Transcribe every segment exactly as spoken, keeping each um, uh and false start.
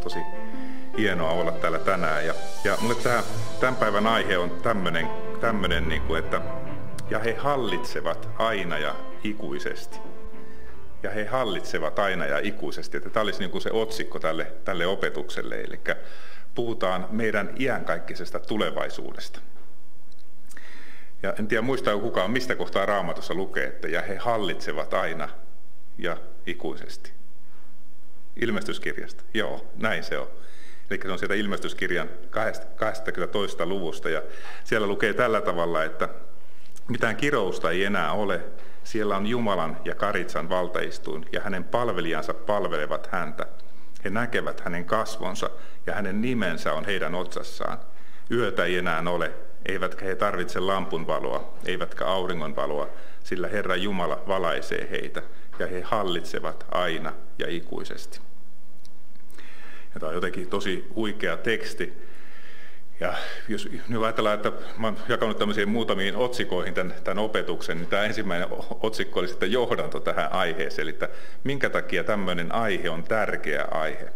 tosi hienoa olla täällä tänään. Ja, ja mulle tämä, tämän päivän aihe on tämmöinen, tämmöinen niin kuin, että ja he hallitsevat aina ja ikuisesti. Ja he hallitsevat aina ja ikuisesti. Että tämä olisi niin kuin se otsikko tälle, tälle opetukselle. Eli puhutaan meidän iänkaikkisesta tulevaisuudesta. Ja en tiedä muistaa kukaan, mistä kohtaa Raamatussa lukee, että ja he hallitsevat aina ja ikuisesti. Ilmestyskirjasta. Joo, näin se on. Eli se on sieltä ilmestyskirjan kahdennestatoista luvusta. Ja siellä lukee tällä tavalla, että mitään kirousta ei enää ole. Siellä on Jumalan ja Karitsan valtaistuin, ja hänen palvelijansa palvelevat häntä. He näkevät hänen kasvonsa, ja hänen nimensä on heidän otsassaan. Yötä ei enää ole, eivätkä he tarvitse lampun valoa, eivätkä auringon valoa, sillä Herra Jumala valaisee heitä, ja he hallitsevat aina ja ikuisesti. Ja tämä on jotenkin tosi huikea teksti. Ja jos nyt ajatellaan, että mä oon jakanut tämmöisiin muutamiin otsikoihin tämän, tämän opetuksen, niin tämä ensimmäinen otsikko oli sitten johdanto tähän aiheeseen, eli että minkä takia tämmöinen aihe on tärkeä aihe.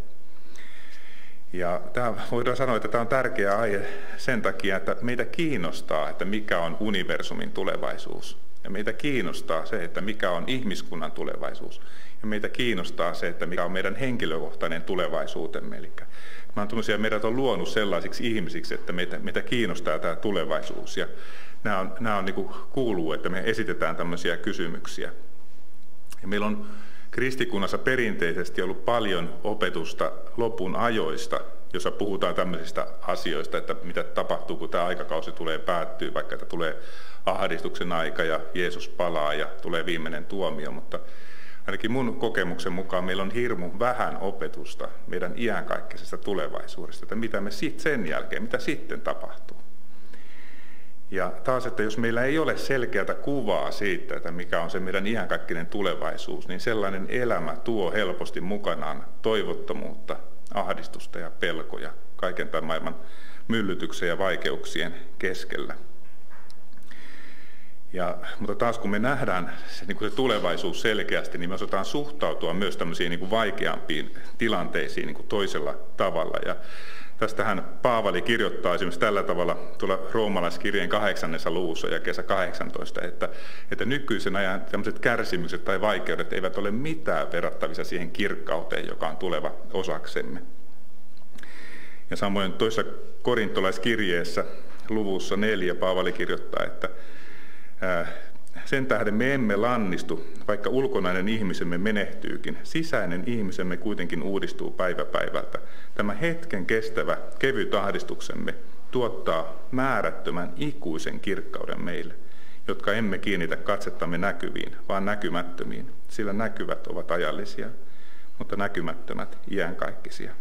Ja tämä, voidaan sanoa, että tämä on tärkeä aihe sen takia, että meitä kiinnostaa, että mikä on universumin tulevaisuus. Ja meitä kiinnostaa se, että mikä on ihmiskunnan tulevaisuus. Ja meitä kiinnostaa se, että mikä on meidän henkilökohtainen tulevaisuutemme. Eli meidät on luonut sellaisiksi ihmisiksi, että meitä, meitä kiinnostaa tämä tulevaisuus. Ja nämä on, nämä on niin kuin kuuluu, että me esitetään tämmöisiä kysymyksiä. Ja meillä on kristikunnassa perinteisesti ollut paljon opetusta lopun ajoista, jossa puhutaan tämmöisistä asioista, että mitä tapahtuu, kun tämä aikakausi tulee päättyy, vaikka että tulee ahdistuksen aika ja Jeesus palaa ja tulee viimeinen tuomio, mutta ainakin mun kokemuksen mukaan meillä on hirmu vähän opetusta meidän iänkaikkisesta tulevaisuudesta, että mitä me sitten sen jälkeen, mitä sitten tapahtuu. Ja taas, että jos meillä ei ole selkeää kuvaa siitä, että mikä on se meidän iänkaikkinen tulevaisuus, niin sellainen elämä tuo helposti mukanaan toivottomuutta, ahdistusta ja pelkoja kaiken tämän maailman myllytyksen ja vaikeuksien keskellä. Ja, mutta taas kun me nähdään se, niin kuin se tulevaisuus selkeästi, niin me osataan suhtautua myös tämmöisiin niin kuin vaikeampiin tilanteisiin niin kuin toisella tavalla. Ja tästähän Paavali kirjoittaa esimerkiksi tällä tavalla tuolla roomalaiskirjeen kahdeksannessa luvussa ja kesä kahdeksantoista, että, että nykyisen ajan tämmöiset kärsimykset tai vaikeudet eivät ole mitään verrattavissa siihen kirkkauteen, joka on tuleva osaksemme. Ja samoin toisessa korintolaiskirjeessä luvussa neljä Paavali kirjoittaa, että sen tähden me emme lannistu, vaikka ulkonainen ihmisemme menehtyykin. Sisäinen ihmisemme kuitenkin uudistuu päivä päivältä. Tämä hetken kestävä, kevyt ahdistuksemme tuottaa määrättömän ikuisen kirkkauden meille, jotka emme kiinnitä katsettamme näkyviin, vaan näkymättömiin, sillä näkyvät ovat ajallisia, mutta näkymättömät iänkaikkisia.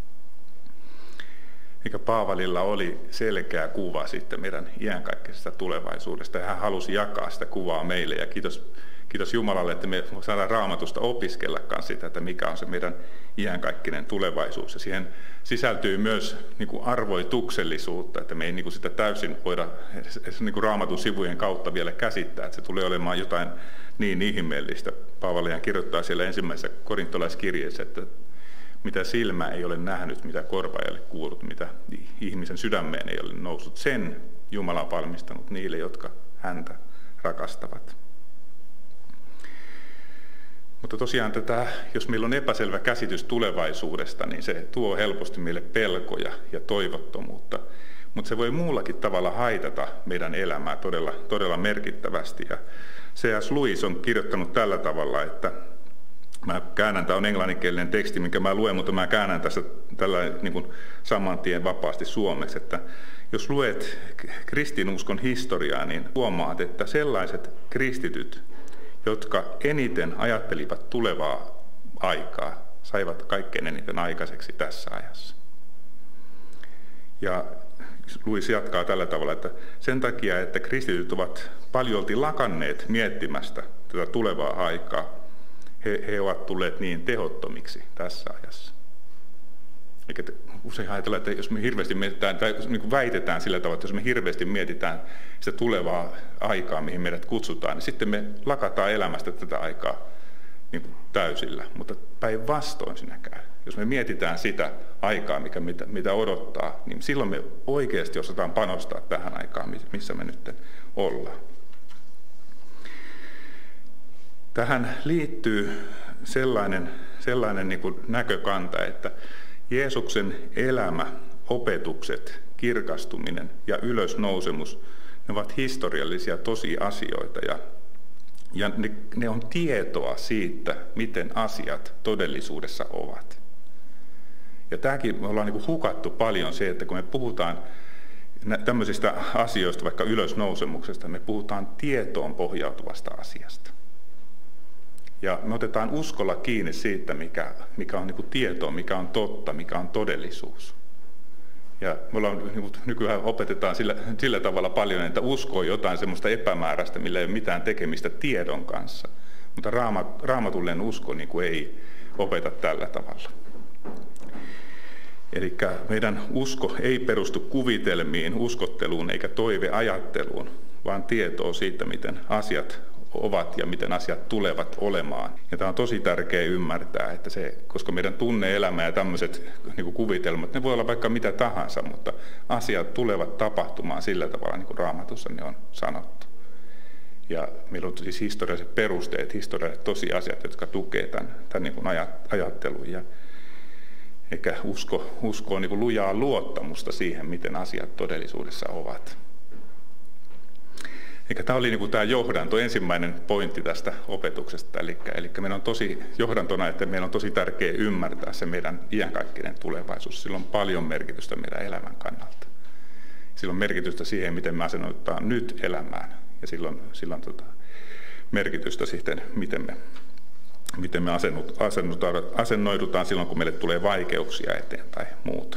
Eikä Paavalilla oli selkeä kuva sitten meidän iänkaikkisesta tulevaisuudesta, ja hän halusi jakaa sitä kuvaa meille, ja kiitos, kiitos Jumalalle, että me saadaan Raamatusta opiskellakaan sitä, että mikä on se meidän iänkaikkinen tulevaisuus, ja siihen sisältyy myös niin kuin arvoituksellisuutta, että me ei niin kuin sitä täysin voida niin kuin Raamatun sivujen kautta vielä käsittää, että se tulee olemaan jotain niin ihmeellistä. Paavali kirjoittaa siellä ensimmäisessä korintolaiskirjeessä, että mitä silmä ei ole nähnyt, mitä korva ei ole kuullut, mitä ihmisen sydämeen ei ole noussut. Sen Jumala on valmistanut niille, jotka häntä rakastavat. Mutta tosiaan tätä, jos meillä on epäselvä käsitys tulevaisuudesta, niin se tuo helposti meille pelkoja ja toivottomuutta. Mutta se voi muullakin tavalla haitata meidän elämää todella, todella merkittävästi. Ja C S Lewis on kirjoittanut tällä tavalla, että mä käännän, tämä on englanninkielinen teksti, minkä mä luen, mutta mä käännän tässä tällä niin kuin saman tien vapaasti suomeksi, että jos luet kristinuskon historiaa, niin huomaat, että sellaiset kristityt, jotka eniten ajattelivat tulevaa aikaa, saivat kaikkein eniten aikaiseksi tässä ajassa. Ja Lewis jatkaa tällä tavalla, että sen takia, että kristityt ovat paljolti lakanneet miettimästä tätä tulevaa aikaa, He, he ovat tulleet niin tehottomiksi tässä ajassa. Eikä usein ajatellaan, että jos me hirveästi mietitään, tai niin kuin väitetään sillä tavalla, että jos me hirveästi mietitään sitä tulevaa aikaa, mihin meidät kutsutaan, niin sitten me lakataan elämästä tätä aikaa niin kuin täysillä. Mutta päinvastoin siinä käy. Jos me mietitään sitä aikaa, mikä, mitä, mitä odottaa, niin silloin me oikeasti osataan panostaa tähän aikaan, missä me nyt ollaan. Tähän liittyy sellainen, sellainen niin kuin näkökanta, että Jeesuksen elämä, opetukset, kirkastuminen ja ylösnousemus, ne ovat historiallisia tosiasioita ja, ja ne, ne on tietoa siitä, miten asiat todellisuudessa ovat. Ja tämäkin me ollaan niin kuin hukattu paljon se, että kun me puhutaan tämmöisistä asioista, vaikka ylösnousemuksesta, me puhutaan tietoon pohjautuvasta asiasta. Ja me otetaan uskolla kiinni siitä, mikä, mikä on niin kuin tietoa, mikä on totta, mikä on todellisuus. Ja me ollaan, niin kuin nykyään opetetaan sillä, sillä tavalla paljon, että uskoo jotain semmoista epämääräistä, millä ei ole mitään tekemistä tiedon kanssa. Mutta raama, raamatullinen usko niin kuin ei opeta tällä tavalla. Eli meidän usko ei perustu kuvitelmiin, uskotteluun eikä toiveajatteluun, vaan tietoa siitä, miten asiat ovat ja miten asiat tulevat olemaan. Ja tämä on tosi tärkeää ymmärtää, että se, koska meidän tunne-elämä ja tämmöiset niin kuin kuvitelmat, ne voi olla vaikka mitä tahansa, mutta asiat tulevat tapahtumaan sillä tavalla, niin kuin Raamatussa ne on sanottu. Ja meillä on siis historialliset perusteet, historialliset tosiasiat, jotka tukevat tämän, tämän niin kuin ajattelun. Ja eikä usko, usko on niin kuin lujaa luottamusta siihen, miten asiat todellisuudessa ovat. Eikä tämä oli niin kuin tämä johdanto, ensimmäinen pointti tästä opetuksesta. Eli, eli meidän on tosi johdantona, että meidän on tosi tärkeää ymmärtää se meidän iankaikkinen tulevaisuus. Sillä on paljon merkitystä meidän elämän kannalta. Sillä on merkitystä siihen, miten me asennoidutaan nyt elämään. Ja sillä on, sillä on tota, merkitystä sitten, miten me, miten me asennoidutaan silloin, kun meille tulee vaikeuksia eteen tai muuta.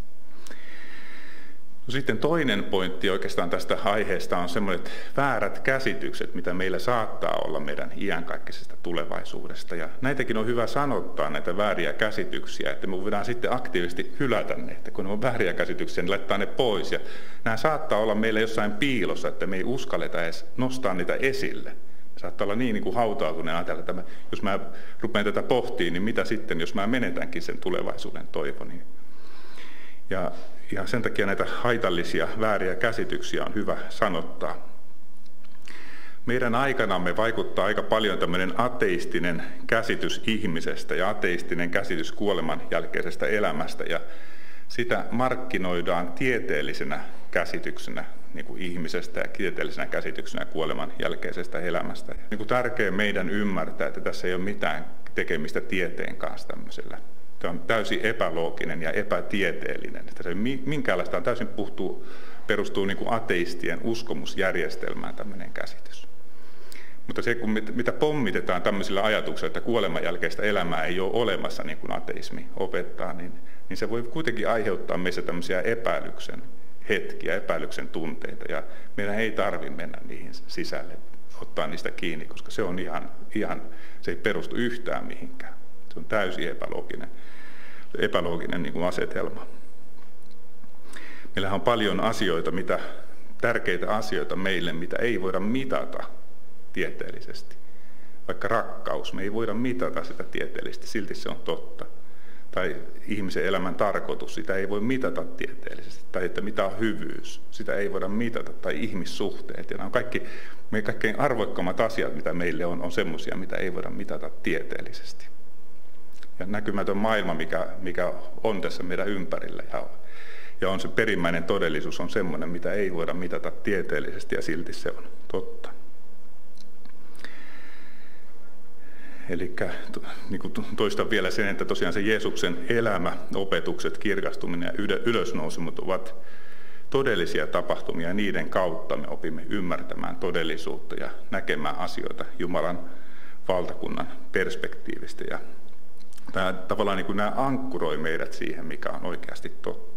No sitten toinen pointti oikeastaan tästä aiheesta on sellaiset väärät käsitykset, mitä meillä saattaa olla meidän iankaikkisesta tulevaisuudesta. Ja näitäkin on hyvä sanottaa, näitä vääriä käsityksiä, että me voidaan sitten aktiivisesti hylätä ne, että kun ne on vääriä käsityksiä, niin laittaa ne pois. Ja nämä saattaa olla meillä jossain piilossa, että me ei uskalleta edes nostaa niitä esille. Saattaa olla niin, niin kuin hautautuneen ajatella, että mä, jos mä rupean tätä pohtimaan, niin mitä sitten, jos mä menetänkin sen tulevaisuuden toivoni. Ja, ja sen takia näitä haitallisia, vääriä käsityksiä on hyvä sanottaa. Meidän aikanamme vaikuttaa aika paljon tämmöinen ateistinen käsitys ihmisestä ja ateistinen käsitys kuoleman jälkeisestä elämästä. Ja sitä markkinoidaan tieteellisenä käsityksenä niin kuin ihmisestä ja tieteellisenä käsityksenä kuoleman jälkeisestä elämästä. Niin kuin tärkeää meidän ymmärtää, että tässä ei ole mitään tekemistä tieteen kanssa tämmöisellä. Se on täysin epälooginen ja epätieteellinen. Että se minkäänlaista on täysin puhtuu, perustuu niin kuin ateistien uskomusjärjestelmään tämmöinen käsitys. Mutta se, kun mitä pommitetaan tämmöisillä ajatuksilla, että kuoleman jälkeistä elämää ei ole olemassa, niin kuin ateismi opettaa, niin, niin se voi kuitenkin aiheuttaa meissä tämmöisiä epäilyksen hetkiä, epäilyksen tunteita. Ja meidän ei tarvitse mennä niihin sisälle, ottaa niistä kiinni, koska se on ihan, ihan se ei perustu yhtään mihinkään. Se on täysin epälooginen, epälooginen niin kuin asetelma. Meillähän on paljon asioita, mitä, tärkeitä asioita meille, mitä ei voida mitata tieteellisesti. Vaikka rakkaus, me ei voida mitata sitä tieteellisesti, silti se on totta. Tai ihmisen elämän tarkoitus, sitä ei voi mitata tieteellisesti. Tai että mitä on hyvyys, sitä ei voida mitata. Tai ihmissuhteet. Ja nämä on kaikki, meidän kaikkein arvoikkaammat asiat, mitä meille on, on semmoisia, mitä ei voida mitata tieteellisesti. Ja näkymätön maailma, mikä, mikä on tässä meidän ympärillä ja, ja on se perimmäinen todellisuus, on semmoinen, mitä ei voida mitata tieteellisesti ja silti se on totta. Eli niin kuin toistan vielä sen, että tosiaan se Jeesuksen elämä, opetukset, kirkastuminen ja ylösnousemut ovat todellisia tapahtumia ja niiden kautta me opimme ymmärtämään todellisuutta ja näkemään asioita Jumalan valtakunnan perspektiivistä. Ja tämä, tavallaan niin kuin nämä ankkuroi meidät siihen, mikä on oikeasti totta.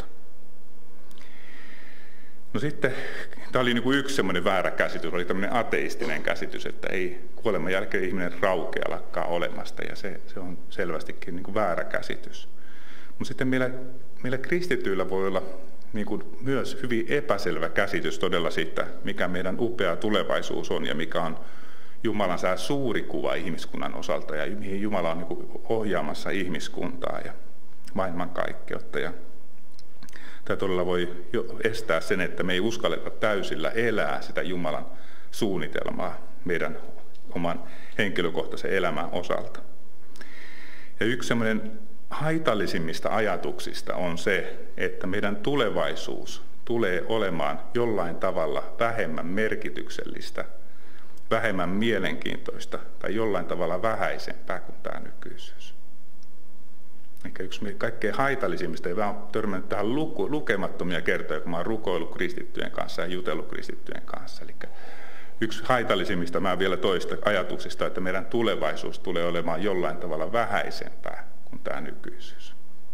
No sitten, tämä oli niin kuin yksi semmoinen väärä käsitys, oli tämmöinen ateistinen käsitys, että ei kuoleman jälkeen ihminen raukea lakkaa olemasta, ja se, se on selvästikin niin kuin väärä käsitys. Mutta sitten meillä, meillä kristityillä voi olla niin kuin myös hyvin epäselvä käsitys todella siitä, mikä meidän upea tulevaisuus on ja mikä on Jumalan suuri kuva ihmiskunnan osalta ja mihin Jumala on niin kuin ohjaamassa ihmiskuntaa. Ja maailmankaikkeutta. Ja tämä todella voi jo estää sen, että me ei uskalleta täysillä elää sitä Jumalan suunnitelmaa meidän oman henkilökohtaisen elämän osalta. Ja yksi semmoinen haitallisimmista ajatuksista on se, että meidän tulevaisuus tulee olemaan jollain tavalla vähemmän merkityksellistä, vähemmän mielenkiintoista tai jollain tavalla vähäisempää kuin tämä nykyisyys. Ehkä yksi kaikkein haitallisimmista, ei vaan törmännyt tähän luku, lukemattomia kertoja, kun mä oon rukoillut kristittyjen kanssa ja jutellut kristittyjen kanssa. Eli yksi haitallisimmista, mä vielä toista ajatuksista, että meidän tulevaisuus tulee olemaan jollain tavalla vähäisempää kuin tämä nykyisyys.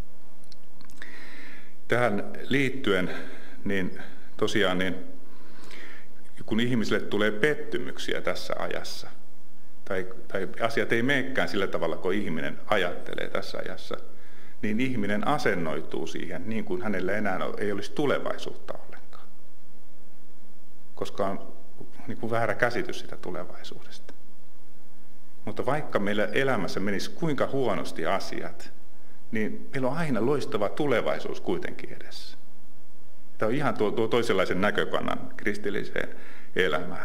Tähän liittyen, niin tosiaan, niin kun ihmisille tulee pettymyksiä tässä ajassa, tai, tai asiat ei menekään sillä tavalla, kun ihminen ajattelee tässä ajassa, niin ihminen asennoituu siihen niin kuin hänellä enää ei olisi tulevaisuutta ollenkaan. Koska on niin kuin väärä käsitys sitä tulevaisuudesta. Mutta vaikka meillä elämässä menisi kuinka huonosti asiat, niin meillä on aina loistava tulevaisuus kuitenkin edessä. Tämä on ihan tuo, tuo toisenlaisen näkökannan kristilliseen elämään.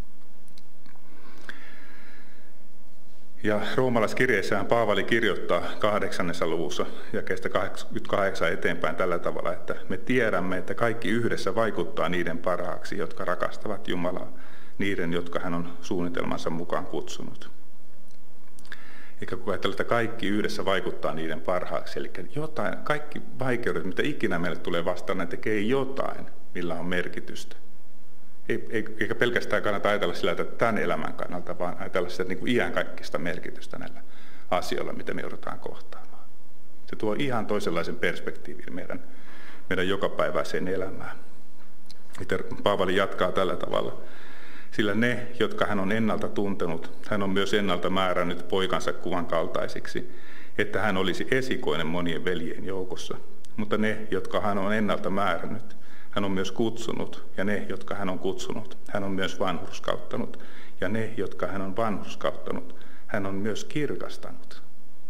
Ja roomalaiskirjeessähän Paavali kirjoittaa kahdeksannessa luvussa jakeesta kaksikymmentäkahdeksan eteenpäin tällä tavalla, että me tiedämme, että kaikki yhdessä vaikuttaa niiden parhaaksi, jotka rakastavat Jumalaa, niiden, jotka hän on suunnitelmansa mukaan kutsunut. Eikä kun ajatellaan, että kaikki yhdessä vaikuttaa niiden parhaaksi, eli jotain, kaikki vaikeudet, mitä ikinä meille tulee vastaan, ne tekee jotain, millä on merkitystä. Eikä pelkästään kannata ajatella sillä, että tämän elämän kannalta, vaan ajatella sitä niin kuin iänkaikkista merkitystä näillä asioilla, mitä me joudutaan kohtaamaan. Se tuo ihan toisenlaisen perspektiivin meidän, meidän jokapäiväiseen elämään. Paavali jatkaa tällä tavalla. Sillä ne, jotka hän on ennalta tuntenut, hän on myös ennalta määrännyt poikansa kuvan kaltaisiksi, että hän olisi esikoinen monien veljien joukossa. Mutta ne, jotka hän on ennalta määrännyt, hän on myös kutsunut, ja ne, jotka hän on kutsunut, hän on myös vanhurskauttanut, ja ne, jotka hän on vanhurskauttanut, hän on myös kirkastanut.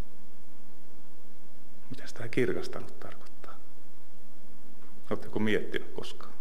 Mitä tämä kirkastanut tarkoittaa? Oletteko miettinyt koskaan?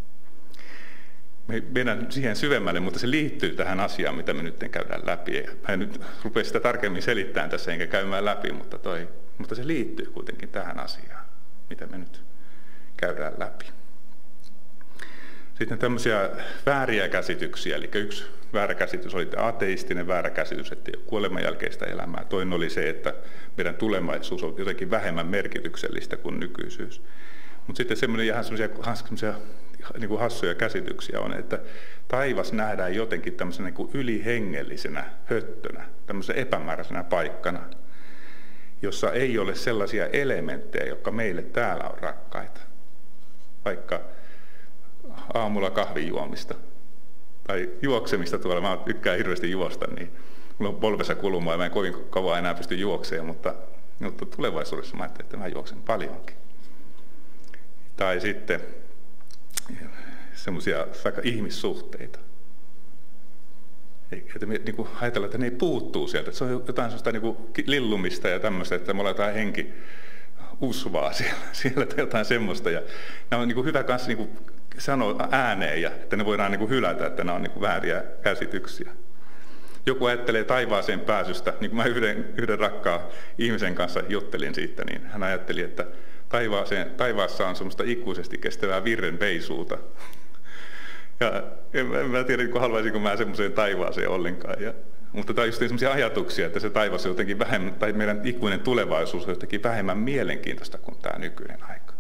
Me mennään siihen syvemmälle, mutta se liittyy tähän asiaan, mitä me nyt käydään läpi. Mä en nyt rupea sitä tarkemmin selittämään tässä, enkä käymään läpi, mutta, toi, mutta se liittyy kuitenkin tähän asiaan, mitä me nyt käydään läpi. Sitten tämmöisiä vääriä käsityksiä, eli yksi väärä käsitys oli ateistinen väärä käsitys, että ei ole kuoleman jälkeistä elämää. Toinen oli se, että meidän tulevaisuus on jotenkin vähemmän merkityksellistä kuin nykyisyys. Mutta sitten semmoinen ihan semmoisia niin kuin hassuja käsityksiä on, että taivas nähdään jotenkin tämmöisenä niin kuin ylihengellisenä höttönä, tämmöisenä epämääräisenä paikkana, jossa ei ole sellaisia elementtejä, jotka meille täällä on rakkaita. Vaikka aamulla kahvin juomista tai juoksemista tuolla. Mä tykkään hirveästi juosta, niin mulla on polvessa kulumaa ja mä en kovin kauan enää pysty juoksemaan, mutta, mutta tulevaisuudessa mä ajattelin, että mä juoksen paljonkin. Tai sitten semmoisia vaikka ihmissuhteita. Että me niin kuin ajatellaan, että ne ei puuttuu sieltä. Että se on jotain sellaista niin kuin lillumista ja tämmöistä, että me ollaan jotain henki usvaa siellä, siellä tai jotain semmoista. Ja nämä on niin kuin hyvä kanssa niin kuin sanoa ääneen, ja että ne voidaan niin kuin hylätä, että nämä on niin kuin vääriä käsityksiä. Joku ajattelee taivaaseen pääsystä, niin kuin mä yhden, yhden rakkaan ihmisen kanssa juttelin siitä, niin hän ajatteli, että taivaaseen, taivaassa on semmoista ikuisesti kestävää virren veisuuta. Ja en, en mä tiedä, kun haluaisinko mä semmoiseen taivaaseen ollenkaan. Ja, mutta tämä on just semmoisia ajatuksia, että se taivas on jotenkin vähemmän, tai meidän ikuinen tulevaisuus on jotenkin vähemmän mielenkiintoista kuin tämä nykyinen aika.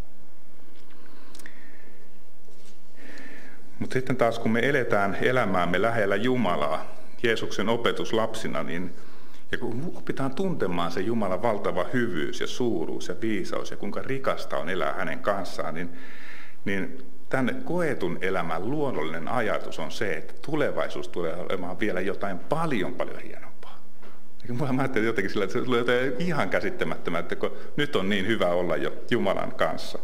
Mutta sitten taas kun me eletään elämäämme lähellä Jumalaa, Jeesuksen opetuslapsina, niin ja kun opitaan tuntemaan se Jumalan valtava hyvyys ja suuruus ja viisaus ja kuinka rikasta on elää hänen kanssaan, niin, niin tämän koetun elämän luonnollinen ajatus on se, että tulevaisuus tulee olemaan vielä jotain paljon paljon hienompaa. Ja mulla mä ajattelin jotenkin sillä, että se tulee jotain ihan käsittämättömää, että kun nyt on niin hyvä olla jo Jumalan kanssa.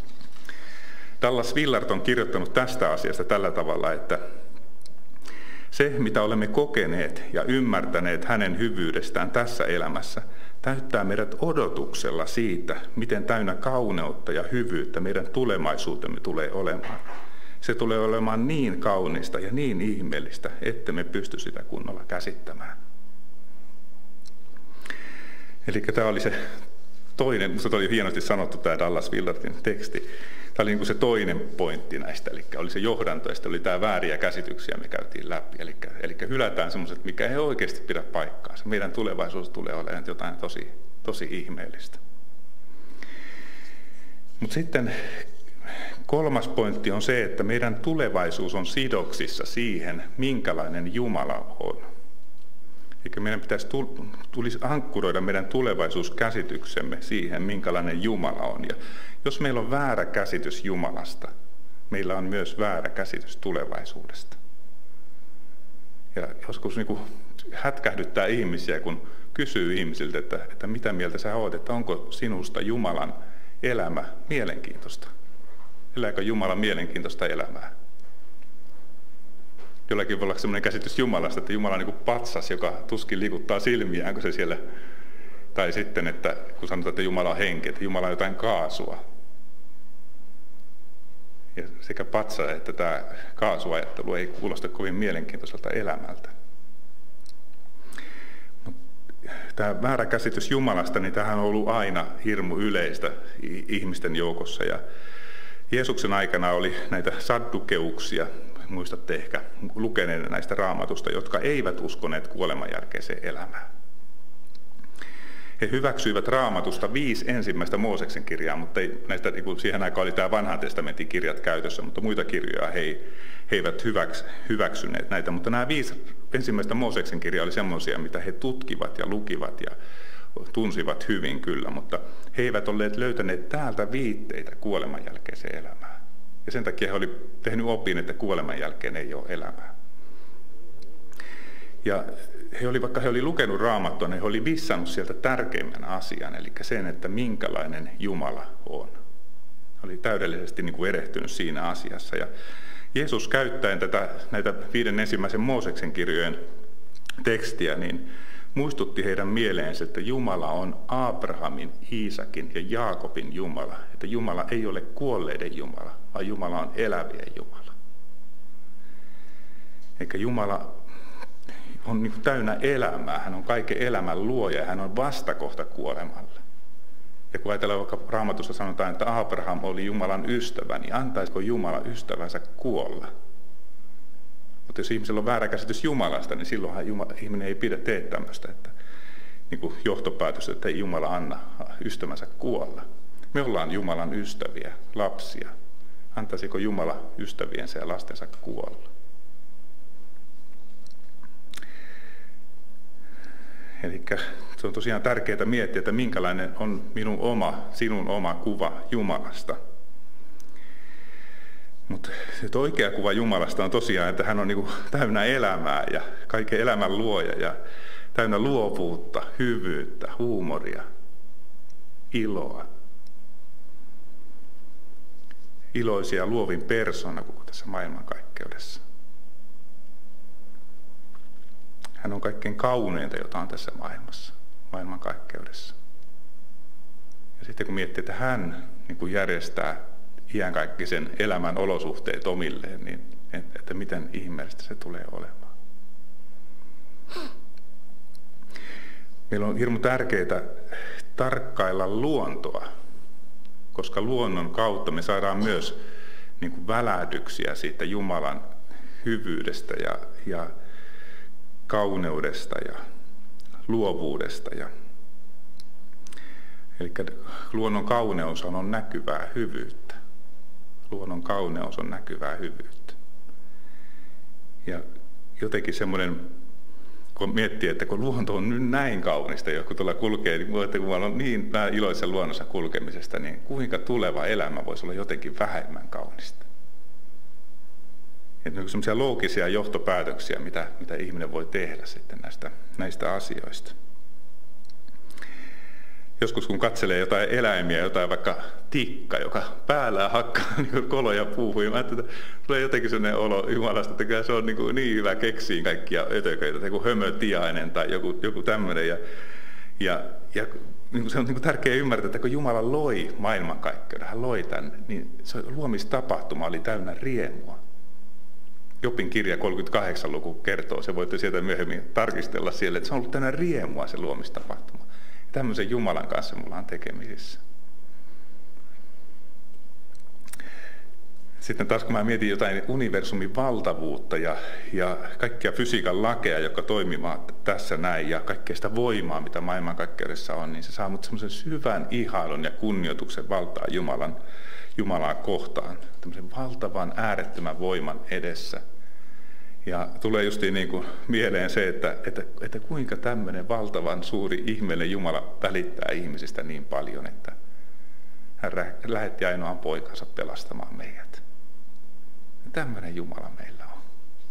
Dallas Willard on kirjoittanut tästä asiasta tällä tavalla, että Se, mitä olemme kokeneet ja ymmärtäneet hänen hyvyydestään tässä elämässä, täyttää meidät odotuksella siitä, miten täynnä kauneutta ja hyvyyttä meidän tulevaisuutemme tulee olemaan. Se tulee olemaan niin kaunista ja niin ihmeellistä, että me pysty sitä kunnolla käsittämään. Eli tämä oli se toinen, minusta oli hienosti sanottu tämä Dallas Willardin teksti. Tämä oli niin kuin se toinen pointti näistä, eli oli se johdanto, ja sitten oli tämä vääriä käsityksiä, me käytiin läpi. Eli, eli hylätään semmoiset, mikä ei oikeasti pidä paikkaansa. Meidän tulevaisuus tulee olemaan jotain tosi, tosi ihmeellistä. Mutta sitten kolmas pointti on se, että meidän tulevaisuus on sidoksissa siihen, minkälainen Jumala on. Eikä meidän pitäisi tulisi ankkuroida meidän tulevaisuuskäsityksemme siihen, minkälainen Jumala on. Ja jos meillä on väärä käsitys Jumalasta, meillä on myös väärä käsitys tulevaisuudesta. Ja joskus niin kuin hätkähdyttää ihmisiä, kun kysyy ihmisiltä, että, että mitä mieltä sä oot, että onko sinusta Jumalan elämä mielenkiintoista? Elääkö Jumala mielenkiintoista elämää? Jollakin voi olla sellainen käsitys Jumalasta, että Jumala on niin kuin patsas, joka tuskin liikuttaa silmiään, kun se siellä... Tai sitten, että kun sanotaan, että Jumala on henki, että Jumala on jotain kaasua. Ja sekä patsa että tämä kaasuajattelu ei kuulosta kovin mielenkiintoiselta elämältä. Tämä väärä käsitys Jumalasta, niin tämähän on ollut aina hirmu yleistä ihmisten joukossa. Ja Jeesuksen aikana oli näitä saddukeuksia, muistatte ehkä lukeneena näistä Raamatusta, jotka eivät uskoneet kuoleman jälkeiseen elämään. He hyväksyivät Raamatusta viisi ensimmäistä Mooseksen kirjaa, mutta ei, näistä, niin siihen aikaan oli tämä vanhan testamentin kirjat käytössä, mutta muita kirjoja he, he eivät hyväks, hyväksyneet näitä. Mutta nämä viisi ensimmäistä Mooseksen kirjaa oli semmoisia, mitä he tutkivat ja lukivat ja tunsivat hyvin kyllä, mutta he eivät olleet löytäneet täältä viitteitä kuoleman jälkeiseen elämään. Ja sen takia he olivat tehnyt opin, että kuoleman jälkeen ei ole elämää. Ja he oli, vaikka he oli lukenut Raamattua, niin he oli vissannut sieltä tärkeimmän asian, eli sen, että minkälainen Jumala on. He oli täydellisesti niin kuin erehtynyt siinä asiassa. Ja Jeesus käyttäen tätä, näitä viiden ensimmäisen Mooseksen kirjojen tekstiä, niin muistutti heidän mieleensä, että Jumala on Abrahamin, Iisakin ja Jaakobin Jumala. Että Jumala ei ole kuolleiden Jumala, vaan Jumala on elävien Jumala. Eikä Jumala on niin kuin täynnä elämää, hän on kaiken elämän luoja ja hän on vastakohta kuolemalle. Ja kun ajatellaan vaikka Raamatussa sanotaan, että Abraham oli Jumalan ystävä, niin antaisiko Jumala ystävänsä kuolla? Mutta jos ihmisellä on väärä käsitys Jumalasta, niin silloinhan Jumala, ihminen ei pidä tee tämmöistä, että, niin kuin johtopäätöstä, että ei Jumala anna ystävänsä kuolla. Me ollaan Jumalan ystäviä, lapsia. Antaisiko Jumala ystäviensä ja lastensa kuolla? Eli se on tosiaan tärkeää miettiä, että minkälainen on minun oma, sinun oma kuva Jumalasta. Mutta se oikea kuva Jumalasta on tosiaan, että hän on niin kuin täynnä elämää ja kaiken elämän luoja ja täynnä luovuutta, hyvyyttä, huumoria, iloa. Iloisia ja luovin persona koko tässä maailmankaikkeudessa. Hän on kaikkein kauneinta, jota on tässä maailmassa, maailmankaikkeudessa. Ja sitten kun miettii, että hän niin kuin järjestää iänkaikkisen elämän olosuhteet omilleen, niin että miten ihmeellistä se tulee olemaan. Meillä on hirmu tärkeää tarkkailla luontoa, koska luonnon kautta me saadaan myös niin kuin välähdyksiä siitä Jumalan hyvyydestä ja, ja kauneudesta ja luovuudesta. Ja, eli luonnon kauneus on näkyvää hyvyyttä. Luonnon kauneus on näkyvää hyvyyttä. Ja jotenkin semmoinen, kun miettii, että kun luonto on nyt näin kaunista, ja kun tuolla kulkee, niin kun mä olen niin iloisen luonnossa kulkemisesta, niin kuinka tuleva elämä voisi olla jotenkin vähemmän kaunista. Että on sellaisia loogisia johtopäätöksiä, mitä, mitä ihminen voi tehdä sitten näistä, näistä asioista. joskus kun katselee jotain eläimiä, jotain vaikka tikka, joka päällään hakkaa niin koloja puuhun, mä ajattelin, että tulee jotenkin sellainen olo Jumalasta, että se on niin, niin hyvä keksiä kaikkia ötököitä, joku hömötiainen tai joku, joku tämmöinen. Ja, ja, ja niin se on niin tärkeää ymmärtää, että kun Jumala loi maailmankaikkeuden, hän loi tämän, niin se luomistapahtuma oli täynnä riemua. Jobin kirja kolmekymmentäkahdeksan luku kertoo, se voitte sieltä myöhemmin tarkistella siellä, että se on ollut täynnä riemua se luomistapahtuma. Ja tämmöisen Jumalan kanssa mulla on tekemisissä. Sitten taas kun mä mietin jotain universumin valtavuutta ja, ja kaikkia fysiikan lakeja, jotka toimivat tässä näin, ja kaikkea sitä voimaa, mitä maailmankaikkeudessa on, niin se saa mut semmoisen syvän ihailun ja kunnioituksen valtaa Jumalan, Jumalaa kohtaan. Tämmöisen valtavan äärettömän voiman edessä. Ja tulee justiin niin kuin mieleen se, että, että, että kuinka tämmöinen valtavan suuri ihmeellinen Jumala välittää ihmisistä niin paljon, että hän lähetti ainoan poikansa pelastamaan meidät. Ja tämmöinen Jumala meillä on.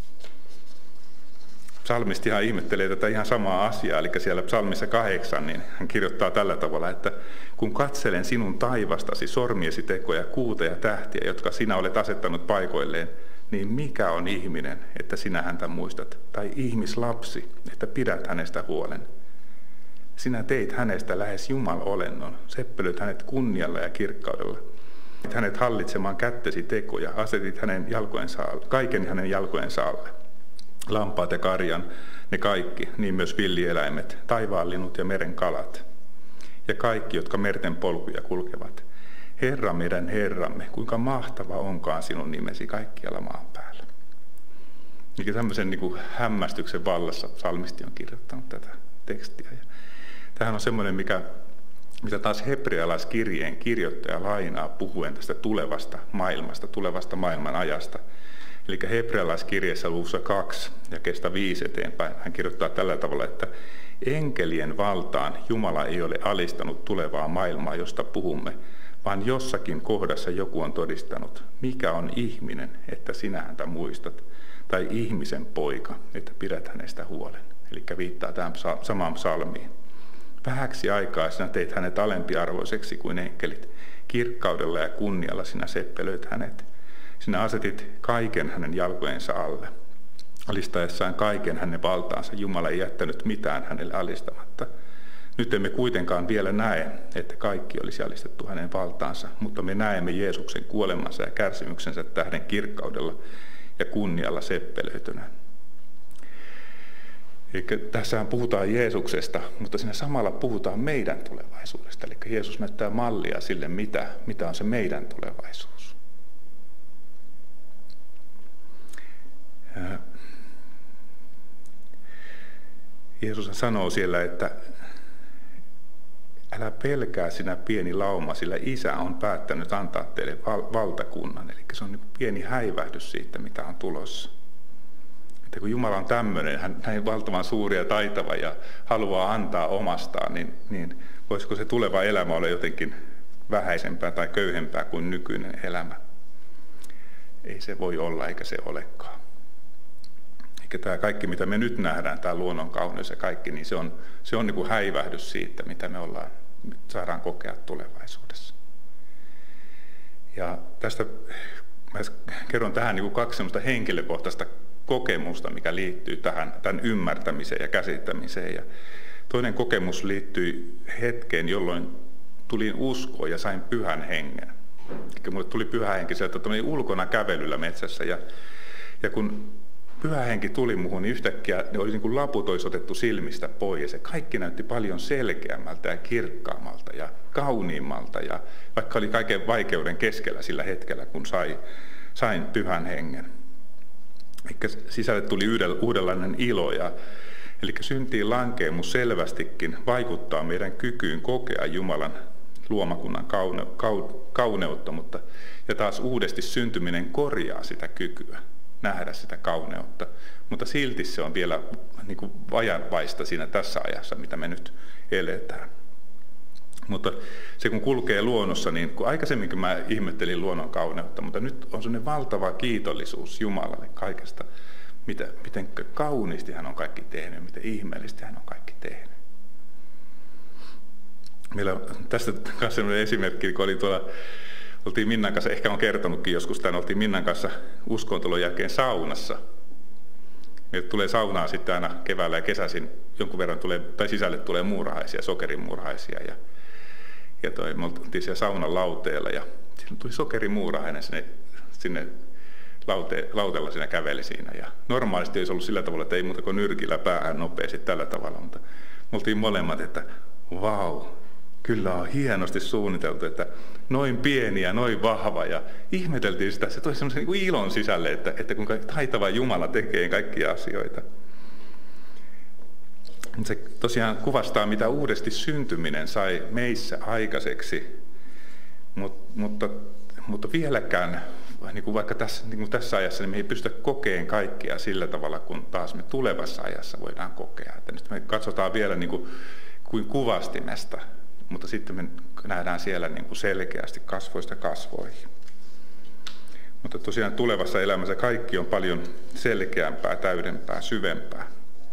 Psalmistihan ihmettelee tätä ihan samaa asiaa, eli siellä psalmissa kahdeksan, niin hän kirjoittaa tällä tavalla, että kun katselen sinun taivastasi, sormiesi tekoja, kuuta ja tähtiä, jotka sinä olet asettanut paikoilleen, niin mikä on ihminen, että sinä häntä muistat, tai ihmislapsi, että pidät hänestä huolen. Sinä teit hänestä lähes Jumal-olennon, seppelyt hänet kunnialla ja kirkkaudella. Hänet hallitsemaan kättesi tekoja, asetit hänen jalkojensa alle, kaiken hänen jalkojensa alle. Lampaat ja karjan, ne kaikki, niin myös villieläimet, taivaanlinnut ja meren kalat. Ja kaikki, jotka merten polkuja kulkevat. Herra meidän Herramme, kuinka mahtava onkaan sinun nimesi kaikkialla maan päällä. Eli tämmöisen niin kuin hämmästyksen vallassa psalmisti on kirjoittanut tätä tekstiä. Ja tämähän on semmoinen, mikä, mitä taas hebrealaiskirjeen kirjoittaja lainaa puhuen tästä tulevasta maailmasta, tulevasta maailman ajasta. Eli hebrealaiskirjeessä luvussa kaksi ja kestä viisi eteenpäin hän kirjoittaa tällä tavalla, että enkelien valtaan Jumala ei ole alistanut tulevaa maailmaa, josta puhumme, vaan jossakin kohdassa joku on todistanut, mikä on ihminen, että sinä häntä muistat, tai ihmisen poika, että pidät hänestä huolen. Eli viittaa tähän samaan psalmiin. Vähäksi aikaa sinä teit hänet alempiarvoiseksi kuin enkelit. Kirkkaudella ja kunnialla sinä seppelöit hänet. Sinä asetit kaiken hänen jalkojensa alle. Alistaessaan kaiken hänen valtaansa Jumala ei jättänyt mitään hänelle alistamatta. Nyt emme kuitenkaan vielä näe, että kaikki olisi alistettu hänen valtaansa, mutta me näemme Jeesuksen kuolemansa ja kärsimyksensä tähden kirkkaudella ja kunnialla seppelöitynä. Eli tässähän puhutaan Jeesuksesta, mutta siinä samalla puhutaan meidän tulevaisuudesta. Eli Jeesus näyttää mallia sille, mitä, mitä on se meidän tulevaisuus. Ja Jeesus sanoo siellä, että älä pelkää sinä pieni lauma, sillä Isä on päättänyt antaa teille val- valtakunnan. Eli se on niin kuin pieni häivähdys siitä, mitä on tulossa. Että kun Jumala on tämmöinen, hän näin valtavan suuri ja taitava ja haluaa antaa omastaan, niin, niin voisiko se tuleva elämä olla jotenkin vähäisempää tai köyhempää kuin nykyinen elämä? Ei se voi olla, eikä se olekaan. Eikä tämä kaikki, mitä me nyt nähdään, tämä luonnon kauneus ja kaikki, niin se on, se on niin kuin häivähdys siitä, mitä me ollaan, saadaan kokea tulevaisuudessa. Ja tästä mä kerron tähän niin kuin kaksi sellaista henkilökohtaista kokemusta, mikä liittyy tähän, tämän ymmärtämiseen ja käsittämiseen. Ja toinen kokemus liittyy hetkeen, jolloin tulin uskoon ja sain pyhän hengen. Eli mulle tuli pyhä henki sieltä ulkona kävelyllä metsässä. Ja, ja kun pyhä henki tuli muuhun, niin yhtäkkiä ne oli niin kuin laput olisi otettu silmistä pois. Ja kaikki näytti paljon selkeämmältä ja kirkkaammalta ja kauniimmalta. Ja vaikka oli kaiken vaikeuden keskellä sillä hetkellä, kun sai, sain pyhän hengen. Eli sisälle tuli uudenlainen ilo. Ja, eli syntiin lankeemus selvästikin vaikuttaa meidän kykyyn kokea Jumalan luomakunnan kaune, kauneutta, mutta ja taas uudesti syntyminen korjaa sitä kykyä nähdä sitä kauneutta, mutta silti se on vielä niin kuin vajavaista siinä tässä ajassa, mitä me nyt eletään. Mutta se kun kulkee luonnossa, niin kun aikaisemminkin mä ihmettelin luonnon kauneutta, mutta nyt on sellainen valtava kiitollisuus Jumalalle kaikesta, mitä, miten kauniisti hän on kaikki tehnyt, miten ihmeellisesti hän on kaikki tehnyt. Meillä on tästä kanssa sellainen esimerkki, kun oli tuolla, oltiin Minnan kanssa, ehkä on kertonutkin joskus tämän, oltiin Minnan kanssa uskontulon jälkeen saunassa. Meille tulee saunaa sitten aina keväällä ja kesäisin jonkun verran tulee, tai sisälle tulee muurahaisia, sokerimuurahaisia. Ja, ja toi, me oltiin siellä saunan lauteella ja siinä tuli sokerimuurahainen sinne, sinne laute, lauteella siinä käveli siinä. Ja normaalisti olisi ollut sillä tavalla, että ei muuta kuin nyrkillä päähän nopeasti tällä tavalla, mutta me oltiin molemmat, että vau, kyllä on hienosti suunniteltu, että noin pieni ja noin vahva. Ja ihmeteltiin sitä, se toi semmoisen niin ilon sisälle, että, että kuinka taitava Jumala tekee kaikkia asioita. Se tosiaan kuvastaa, mitä uudesti syntyminen sai meissä aikaiseksi, Mut, mutta, mutta vieläkään, niin kuin vaikka tässä, niin kuin tässä ajassa, niin me ei pystytä kokemaan kaikkia sillä tavalla, kun taas me tulevassa ajassa voidaan kokea. Että nyt me katsotaan vielä niin kuin, kuin kuvastimesta, mutta sitten me nähdään siellä niin kuin selkeästi kasvoista kasvoihin. Mutta tosiaan tulevassa elämässä kaikki on paljon selkeämpää, täydempää, syvempää.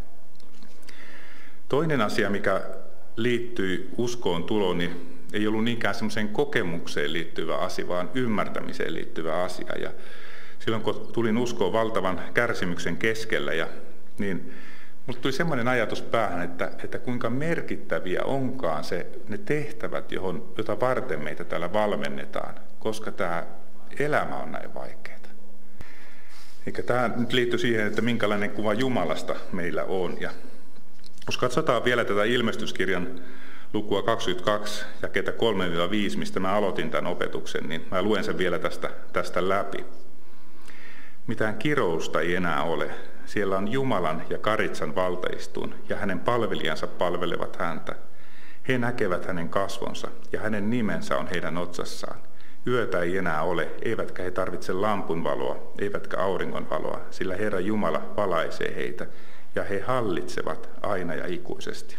Toinen asia, mikä liittyy uskoon tuloon, niin ei ollut niinkään semmoiseen kokemukseen liittyvä asia, vaan ymmärtämiseen liittyvä asia. Ja silloin kun tulin uskoon valtavan kärsimyksen keskellä, ja, niin minulle tuli semmoinen ajatus päähän, että, että kuinka merkittäviä onkaan se, ne tehtävät, johon, jota varten meitä täällä valmennetaan, koska tämä elämä on näin vaikeaa. Eikä tämä nyt liittyy siihen, että minkälainen kuva Jumalasta meillä on. Ja jos katsotaan vielä tätä ilmestyskirjan lukua kaksikymmentäkaksi, jakeita kolme viisi, mistä mä aloitin tämän opetuksen, niin mä luen sen vielä tästä, tästä läpi. Mitään kirousta ei enää ole. Siellä on Jumalan ja Karitsan valtaistuin, ja hänen palvelijansa palvelevat häntä. He näkevät hänen kasvonsa, ja hänen nimensä on heidän otsassaan. Yötä ei enää ole, eivätkä he tarvitse lampun valoa, eivätkä auringon valoa, sillä Herra Jumala valaisee heitä, ja he hallitsevat aina ja ikuisesti.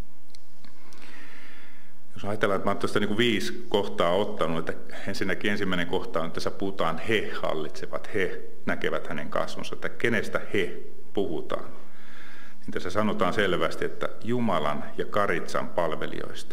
Jos ajatellaan, että mä olen tuosta niin kuin viisi kohtaa ottanut, että ensinnäkin ensimmäinen kohta on, että tässä puhutaan he hallitsevat, he näkevät hänen kasvonsa, että kenestä he puhutaan. Niin tässä sanotaan selvästi, että Jumalan ja Karitsan palvelijoista.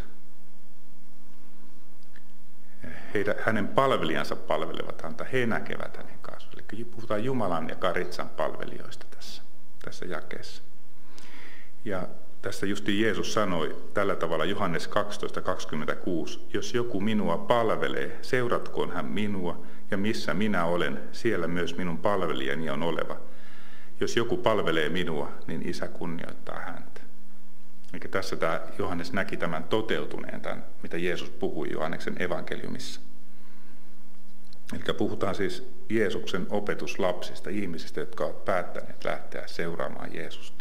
Heidän, hänen palvelijansa palvelevat häntä, he näkevät hänen kasvonsa. Eli puhutaan Jumalan ja Karitsan palvelijoista tässä, tässä jakeessa. Ja tässä justi Jeesus sanoi tällä tavalla Johannes kaksitoista kaksikymmentäkuusi, jos joku minua palvelee, seuratkoon hän minua, ja missä minä olen, siellä myös minun palvelijani on oleva. Jos joku palvelee minua, niin Isä kunnioittaa häntä. Eli tässä tämä Johannes näki tämän toteutuneen, tämän, mitä Jeesus puhui Johanneksen evankeliumissa. Eli puhutaan siis Jeesuksen opetuslapsista, ihmisistä, jotka ovat päättäneet lähteä seuraamaan Jeesusta.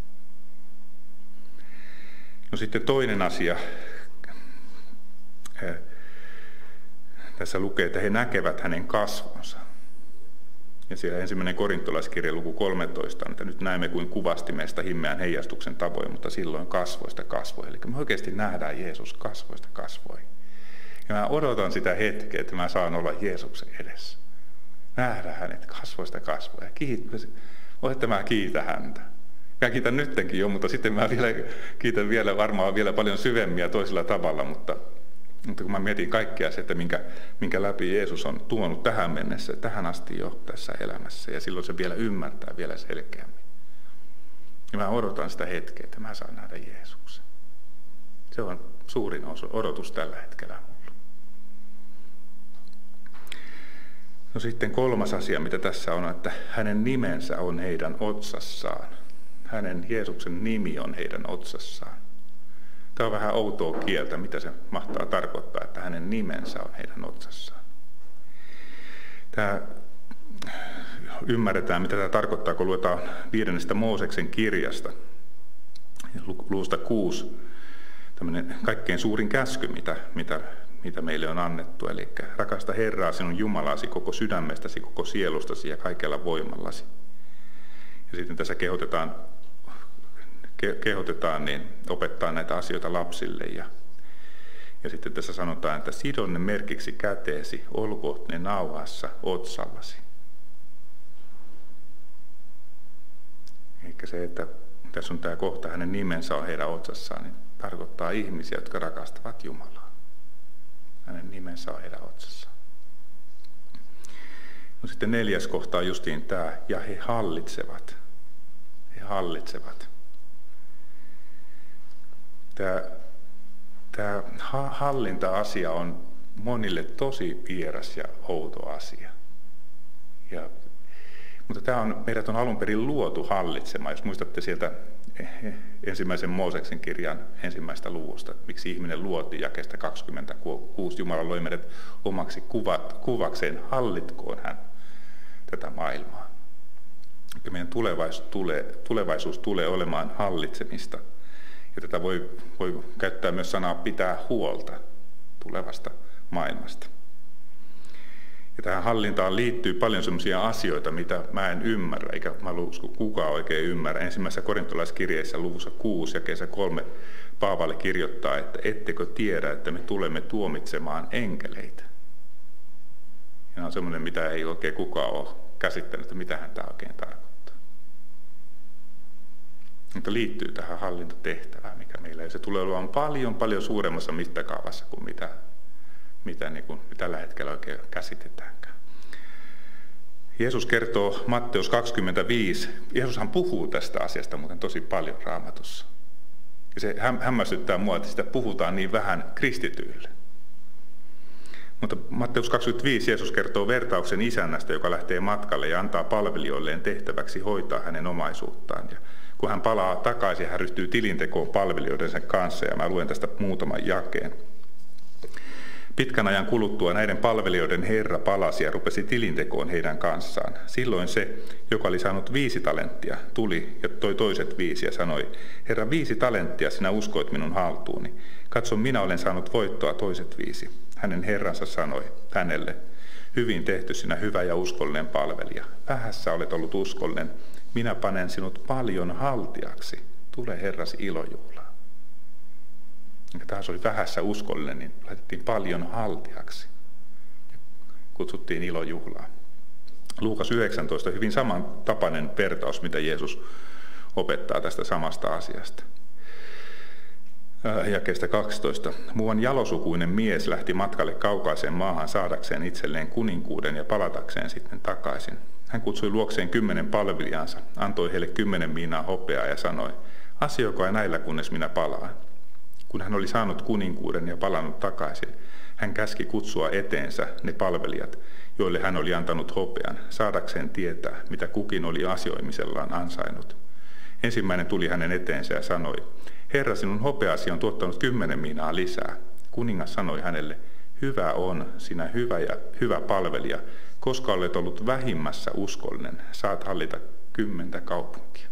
No sitten toinen asia, tässä lukee, että he näkevät hänen kasvonsa. Ja siellä ensimmäinen korintolaiskirja luku kolmetoista, että nyt näemme kuin kuvastimesta himmeän heijastuksen tavoin, mutta silloin kasvoista kasvoihin. Eli me oikeasti nähdään Jeesus kasvoista kasvoihin. Ja mä odotan sitä hetkeä, että mä saan olla Jeesuksen edessä. Nähdä hänet kasvoista kasvoja. Kiitos, että mä kiitän häntä. Mä kiitän nyttenkin jo, mutta sitten mä vielä, kiitän vielä varmaan vielä paljon syvemmin ja toisella tavalla, mutta, mutta kun mä mietin kaikkea se, että minkä, minkä läpi Jeesus on tuonut tähän mennessä, tähän asti jo tässä elämässä, ja silloin se vielä ymmärtää vielä selkeämmin. Ja mä odotan sitä hetkeä, että mä saan nähdä Jeesuksen. Se on suurin odotus tällä hetkellä mulla. No sitten kolmas asia, mitä tässä on, että hänen nimensä on heidän otsassaan. Hänen Jeesuksen nimi on heidän otsassaan. Tämä on vähän outoa kieltä, mitä se mahtaa tarkoittaa, että hänen nimensä on heidän otsassaan. Tämä ymmärretään, mitä tämä tarkoittaa, kun luetaan viidennestä Mooseksen kirjasta, luvusta kuusi, tämmöinen kaikkein suurin käsky, mitä, mitä, mitä meille on annettu. Eli rakasta Herraa sinun Jumalasi koko sydämestäsi, koko sielustasi ja kaikella voimallasi. Ja sitten tässä kehotetaan, kehotetaan niin opettaa näitä asioita lapsille. Ja, ja sitten tässä sanotaan, että sidon ne merkiksi käteesi, olkoot ne nauhassa otsallasi. Eikä se, että tässä on tämä kohta, hänen nimensä on heidän otsassaan, niin tarkoittaa ihmisiä, jotka rakastavat Jumalaa. Hänen nimensä on heidän otsassaan. No sitten neljäs kohta on justiin tämä, ja he hallitsevat. He hallitsevat. Tämä, tämä hallinta-asia on monille tosi vieras ja outo asia. Ja, mutta tämä on, meidät on alun perin luotu hallitsemaan. Jos muistatte sieltä ensimmäisen Mooseksen kirjan ensimmäistä luvusta, miksi ihminen luotiin jakeesta kaksikymmentäkuusi. Jumala loi meidät omaksi kuvat, kuvakseen, hallitkoon hän tätä maailmaa. Ja meidän tulevaisuus tulee, tulevaisuus tulee olemaan hallitsemista. Ja tätä voi, voi käyttää myös sanaa pitää huolta tulevasta maailmasta. Ja tähän hallintaan liittyy paljon sellaisia asioita, mitä mä en ymmärrä, eikä mä usko kukaan oikein ymmärrä. Ensimmäisessä korintolaiskirjeessä luvussa kuusi ja kesä kolme Paavali kirjoittaa, että ettekö tiedä, että me tulemme tuomitsemaan enkeleitä. Ja on semmoinen, mitä ei oikein kukaan ole käsittänyt, että mitä hän tämä oikein tarkoittaa. Mutta liittyy tähän hallintotehtävään, mikä meillä ei. Se tulee olemaan paljon, paljon suuremmassa mittakaavassa kuin mitä, mitä niin kuin tällä hetkellä oikein käsitetäänkään. Jeesus kertoo Matteus kaksikymmentäviisi. Jeesushan puhuu tästä asiasta muuten tosi paljon Raamatussa. Ja se hämmästyttää mua, että sitä puhutaan niin vähän kristityille. Mutta Matteus kaksikymmentäviisi Jeesus kertoo vertauksen isännästä, joka lähtee matkalle ja antaa palvelijoilleen tehtäväksi hoitaa hänen omaisuuttaan. Ja kun hän palaa takaisin, hän ryhtyy tilintekoon palvelijoiden sen kanssa, ja mä luen tästä muutaman jakeen. Pitkän ajan kuluttua näiden palvelijoiden herra palasi ja rupesi tilintekoon heidän kanssaan. Silloin se, joka oli saanut viisi talenttia, tuli ja toi toiset viisi ja sanoi, Herra, viisi talenttia sinä uskoit minun haltuuni. Katso, minä olen saanut voittoa toiset viisi. Hänen herransa sanoi hänelle, hyvin tehty sinä hyvä ja uskollinen palvelija. Vähässä olet ollut uskollinen, minä panen sinut paljon haltiaksi. Tule herrasi ilojuhlaan. Ja taas oli vähässä uskollinen, niin laitettiin paljon haltiaksi. Kutsuttiin ilojuhlaan. Luukas yhdeksäntoista, hyvin samantapainen vertaus, mitä Jeesus opettaa tästä samasta asiasta. Jakeesta kaksitoista. Muuan jalosukuinen mies lähti matkalle kaukaiseen maahan saadakseen itselleen kuninkuuden ja palatakseen sitten takaisin. Hän kutsui luokseen kymmenen palvelijansa, antoi heille kymmenen miinaa hopeaa ja sanoi, asioikaa näillä kunnes minä palaan. Kun hän oli saanut kuninkuuden ja palannut takaisin, hän käski kutsua eteensä ne palvelijat, joille hän oli antanut hopean, saadakseen tietää, mitä kukin oli asioimisellaan ansainnut. Ensimmäinen tuli hänen eteensä ja sanoi, Herra, sinun hopeasi on tuottanut kymmenen miinaa lisää. Kuningas sanoi hänelle, hyvä on, sinä hyvä ja hyvä palvelija, koska olet ollut vähimmässä uskollinen, saat hallita kymmentä kaupunkia.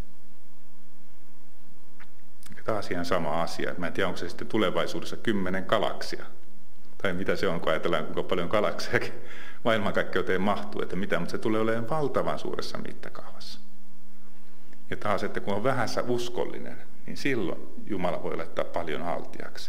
Taas ihan sama asia. Mä en tiedä, onko se sitten tulevaisuudessa kymmenen galaksia. Tai mitä se on, kun ajatellaan, kuinka paljon galaksejakin maailmankaikkeuteen mahtuu, että mitä, mutta se tulee olemaan valtavan suuressa mittakaavassa. Ja taas, että kun on vähässä uskollinen, niin silloin Jumala voi laittaa paljon haltiaksi.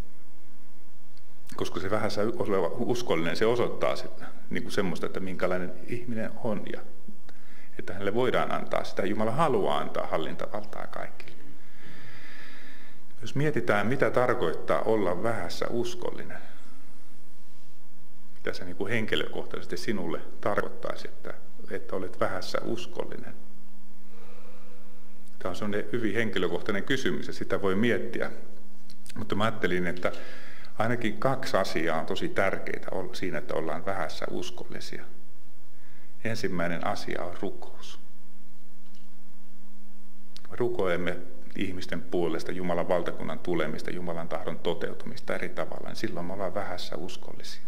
Koska se vähässä oleva uskollinen, se osoittaa sitä, niin kuin semmoista, että minkälainen ihminen on ja että hänelle voidaan antaa sitä. Jumala haluaa antaa hallintavaltaa kaikille. Jos mietitään, mitä tarkoittaa olla vähässä uskollinen, mitä se niin kuin henkilökohtaisesti sinulle tarkoittaisi, että, että olet vähässä uskollinen. Tämä on sellainen hyvin henkilökohtainen kysymys ja sitä voi miettiä. Mutta mä ajattelin, että ainakin kaksi asiaa on tosi tärkeitä siinä, että ollaan vähässä uskollisia. Ensimmäinen asia on rukous. Rukoilemme ihmisten puolesta, Jumalan valtakunnan tulemista, Jumalan tahdon toteutumista eri tavalla, niin silloin me ollaan vähässä uskollisia.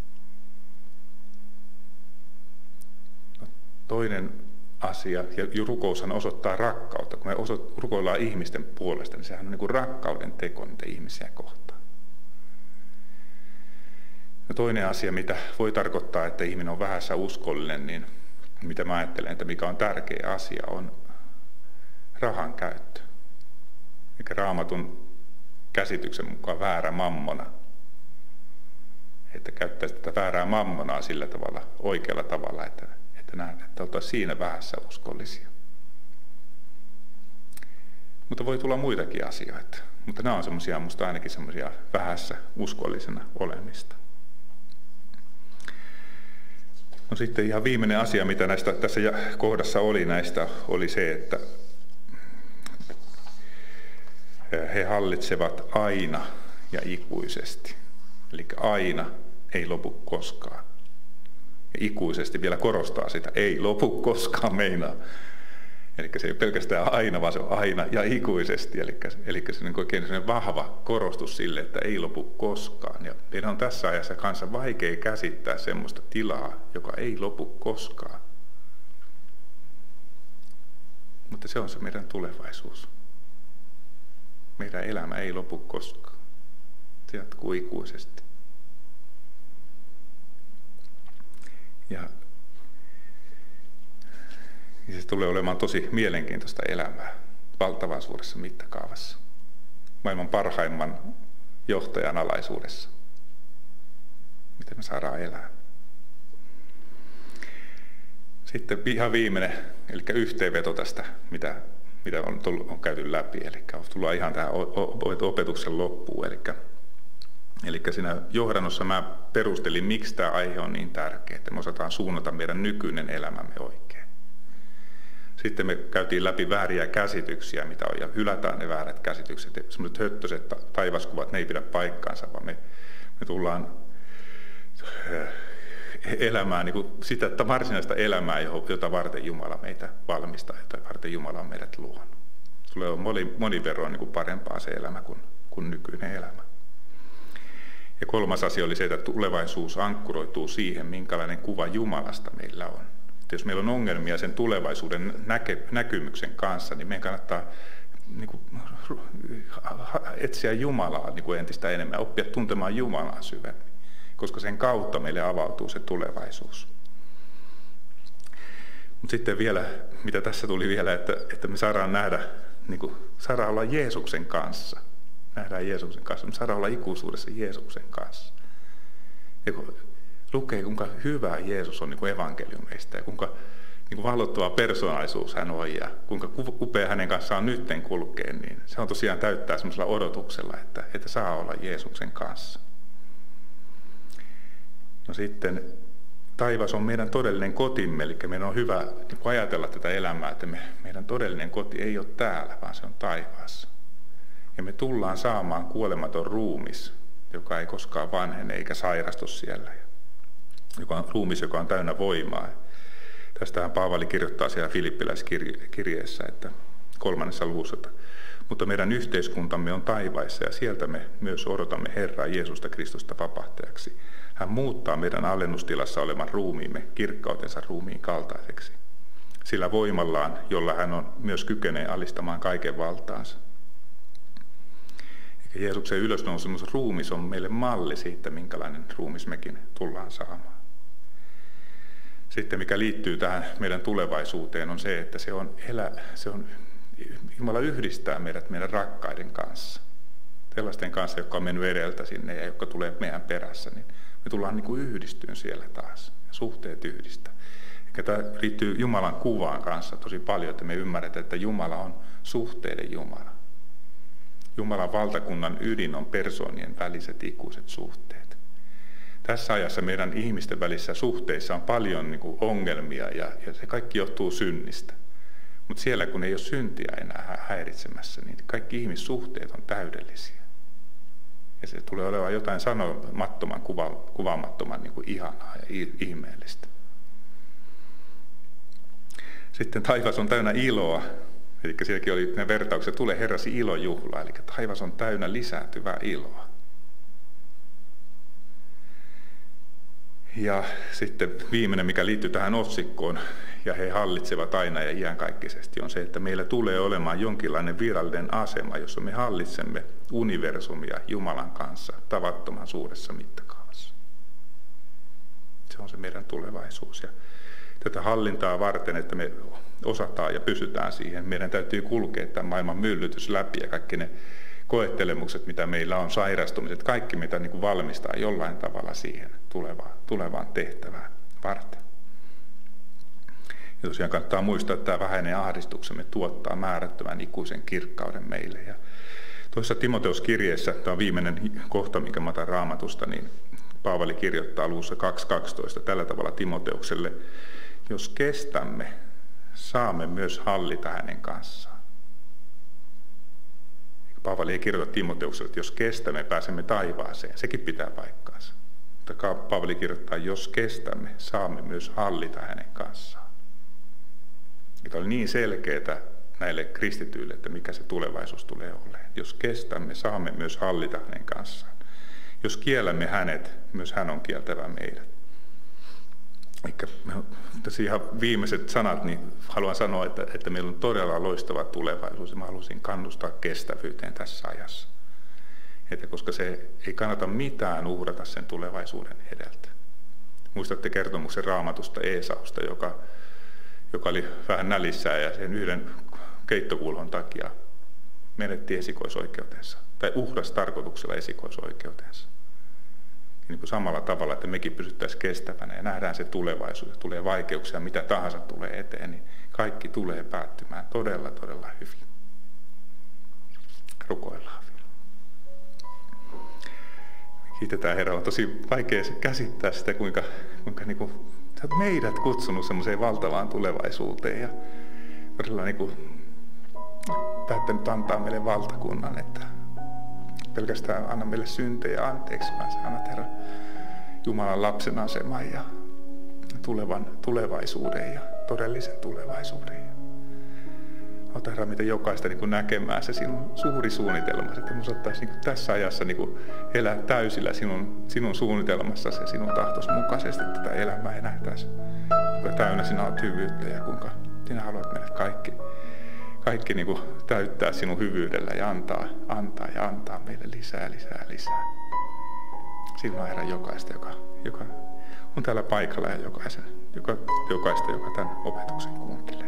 No, toinen asia, ja rukoushan osoittaa rakkautta. Kun me osoit, rukoillaan ihmisten puolesta, niin sehän on niin kuin rakkauden teko niitä ihmisiä kohtaan. Ja toinen asia, mitä voi tarkoittaa, että ihminen on vähässä uskollinen, niin mitä mä ajattelen, että mikä on tärkeä asia, on rahan käyttö. Eikä Raamatun käsityksen mukaan väärä mammona. Että käyttäisi tätä väärää mammonaa sillä tavalla, oikealla tavalla, että, että, nähdään, että oltaisiin siinä vähässä uskollisia. Mutta voi tulla muitakin asioita. Mutta nämä on semmoisia, musta ainakin semmoisia vähässä uskollisena olemista. No sitten ihan viimeinen asia, mitä näistä, tässä kohdassa oli näistä, oli se, että he hallitsevat aina ja ikuisesti. Eli aina ei lopu koskaan. Ja ikuisesti vielä korostaa sitä, ei lopu koskaan meinaa. Eli se ei ole pelkästään aina, vaan se on aina ja ikuisesti. Eli, eli se on oikein sellainen vahva korostus sille, että ei lopu koskaan. Ja meidän on tässä ajassa kanssa vaikea käsittää semmoista tilaa, joka ei lopu koskaan. Mutta se on se meidän tulevaisuus. Meidän elämä ei lopu koskaan. Se jatkuu ikuisesti. Ja se tulee olemaan tosi mielenkiintoista elämää valtavan suuressa mittakaavassa. Maailman parhaimman johtajan alaisuudessa. Miten me saadaan elää. Sitten ihan viimeinen, eli yhteenveto tästä, mitä, mitä on, tullut, on käyty läpi. Eli tullaan ihan tähän opetuksen loppuun. Eli, eli siinä johdannossa mä perustelin, miksi tämä aihe on niin tärkeä, että me osataan suunnata meidän nykyinen elämämme oikein. Sitten me käytiin läpi vääriä käsityksiä, mitä on, ja hylätään ne väärät käsitykset. Sellaiset höttöiset taivaskuvat, ne ei pidä paikkaansa, vaan me, me tullaan elämään niin kuin sitä että varsinaista elämää, jota varten Jumala meitä valmistaa, jota varten Jumala on meidät luonut. Sulle on moni, monin verroin niin kuin parempaa se elämä kuin, kuin nykyinen elämä. Ja kolmas asia oli se, että tulevaisuus ankkuroituu siihen, minkälainen kuva Jumalasta meillä on. Että jos meillä on ongelmia sen tulevaisuuden näke, näkymyksen kanssa, niin meidän kannattaa niin kuin, etsiä Jumalaa niin kuin entistä enemmän, oppia tuntemaan Jumalaa syvemmin, koska sen kautta meille avautuu se tulevaisuus. Mutta sitten vielä, mitä tässä tuli vielä, että, että me saadaan nähdä, niin kuin, saadaan olla Jeesuksen kanssa. Nähdään Jeesuksen kanssa, me saadaan olla ikuisuudessa Jeesuksen kanssa. Ja kun lukee, kuinka hyvä Jeesus on niin kuin evankeliumeista ja kuinka niin kuin valottava persoonallisuus hän on ja kuinka upea hänen kanssaan nytten kulkee, niin se on tosiaan täyttää semmoisella odotuksella, että, että saa olla Jeesuksen kanssa. No sitten taivas on meidän todellinen kotimme, eli meidän on hyvä niin kuin ajatella tätä elämää, että me, meidän todellinen koti ei ole täällä, vaan se on taivaassa. Ja me tullaan saamaan kuolematon ruumis, joka ei koskaan vanhene eikä sairastu siellä. Joka on ruumis, joka on täynnä voimaa. Tästähän Paavali kirjoittaa siellä Filippiläiskirjeessä, että kolmannessa luvussa, että mutta meidän yhteiskuntamme on taivaissa ja sieltä me myös odotamme Herraa Jeesusta Kristusta vapahtajaksi. Hän muuttaa meidän alennustilassa olevan ruumiimme kirkkautensa ruumiin kaltaiseksi. Sillä voimallaan, jolla hän on myös kykenee alistamaan kaiken valtaansa. Eikä Jeesuksen ylösnousemus ruumis on meille malli siitä, minkälainen ruumis mekin tullaan saamaan. Sitten mikä liittyy tähän meidän tulevaisuuteen on se, että se on, elä, se on Jumala yhdistää meidät meidän rakkaiden kanssa. Sellaisten kanssa, jotka on mennyt edeltä sinne ja jotka tulee meidän perässä, niin me tullaan niin kuin yhdistyyn siellä taas. Ja suhteet yhdistää. Eikä tämä liittyy Jumalan kuvaan kanssa tosi paljon, että me ymmärretään, että Jumala on suhteiden Jumala. Jumalan valtakunnan ydin on persoonien väliset ikuiset suhteet. Tässä ajassa meidän ihmisten välissä suhteissa on paljon niin kuin ongelmia ja, ja se kaikki johtuu synnistä. Mutta siellä kun ei ole syntiä enää häiritsemässä, niin kaikki ihmissuhteet on täydellisiä. Ja se tulee olemaan jotain sanomattoman, kuva, kuvaamattoman niin kuin ihanaa ja ihmeellistä. Sitten taivas on täynnä iloa. Eli sielläkin oli ne vertaukset, tulee Herrasi ilojuhla, eli taivas on täynnä lisääntyvää iloa. Ja sitten viimeinen, mikä liittyy tähän otsikkoon, ja he hallitsevat aina ja iänkaikkisesti, on se, että meillä tulee olemaan jonkinlainen virallinen asema, jossa me hallitsemme universumia Jumalan kanssa tavattoman suuressa mittakaavassa. Se on se meidän tulevaisuus. Ja tätä hallintaa varten, että me osataan ja pysytään siihen, meidän täytyy kulkea tämän maailman myllytys läpi ja kaikki ne koettelemukset, mitä meillä on, sairastumiset, kaikki mitä niin kuin valmistaa jollain tavalla siihen tulevaan, tulevaan tehtävään varten. Ja tosiaan kannattaa muistaa, että tämä vähäinen ahdistuksemme tuottaa määrättömän ikuisen kirkkauden meille. Ja tuossa Timoteuskirjeessä, tämä on viimeinen kohta, minkä mä otan Raamatusta, niin Paavali kirjoittaa luvussa kaksi kaksitoista tällä tavalla Timoteukselle: jos kestämme, saamme myös hallita hänen kanssaan. Paavali ei kirjoita Timoteukselle, että jos kestämme, pääsemme taivaaseen. Sekin pitää paikkaansa. Mutta Paavali kirjoittaa, jos kestämme, saamme myös hallita hänen kanssaan. Ja tämä oli niin selkeää näille kristityille, että mikä se tulevaisuus tulee olemaan. Jos kestämme, saamme myös hallita hänen kanssaan. Jos kiellämme hänet, myös hän on kieltävä meidät. Eikä, tässä ihan viimeiset sanat, niin haluan sanoa, että, että meillä on todella loistava tulevaisuus. Mä haluaisin kannustaa kestävyyteen tässä ajassa. Että koska se ei kannata mitään uhrata sen tulevaisuuden edeltä. Muistatte kertomuksen Raamatusta Eesausta, joka, joka oli vähän nälissään ja sen yhden keittokulhon takia menetti esikoisoikeutensa. Tai uhrasi tarkoituksella esikoisoikeutensa. Niin kuin samalla tavalla, että mekin pysyttäisiin kestävänä ja nähdään se tulevaisuus, tulee vaikeuksia, mitä tahansa tulee eteen, niin kaikki tulee päättymään todella, todella hyvin. Rukoillaan vielä. Kiitetään Herra, on tosi vaikea käsittää sitä, kuinka, kuinka niin kuin, sä oot meidät kutsunut semmoiseen valtavaan tulevaisuuteen ja todella niin kuin, päättänyt antaa meille valtakunnan, että pelkästään anna meille syntejä anteeksi, vaan sä annat Herra Jumalan lapsen aseman ja tulevan tulevaisuuden ja todellisen tulevaisuuden. Auta Herra meitä jokaista niin kuin näkemään se sinun suuri suunnitelmasi, että minun ottaisi niin kuin tässä ajassa niin kuin elää täysillä sinun, sinun suunnitelmassasi ja sinun tahtos mukaisesti tätä elämää ja nähtäisi, kuinka täynnä sinä olet hyvyyttä ja kuinka sinä haluat meidät kaikki. Kaikki niin kuin täyttää sinun hyvyydellä ja antaa, antaa ja antaa meille lisää, lisää, lisää. Siunaa Herra jokaista, joka, joka on täällä paikalla ja jokaisen, joka, jokaista, joka tämän opetuksen kuuntelee.